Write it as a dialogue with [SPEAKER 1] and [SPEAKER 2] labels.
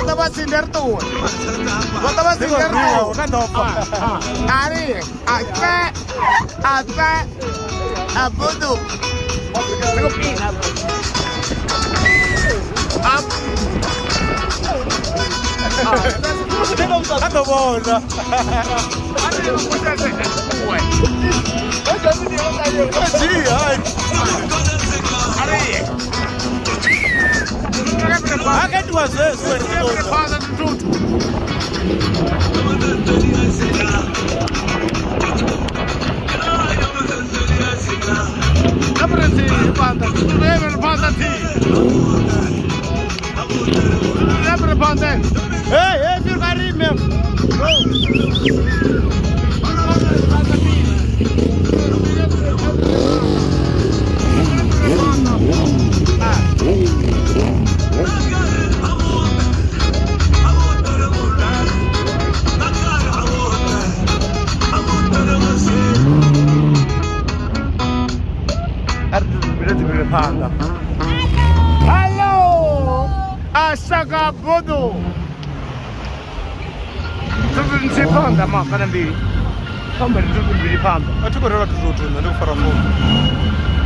[SPEAKER 1] Bota vacina tu. Bota vacina tu. Ari, até, abudu.
[SPEAKER 2] Tanto buono! Anche tu Hey, fica ali mesmo. Hello, Asaka Bodo. Tudo se panda, mano, para mim. Como ele tudo me panda. Eu te corro lá tudo, não faro fogo.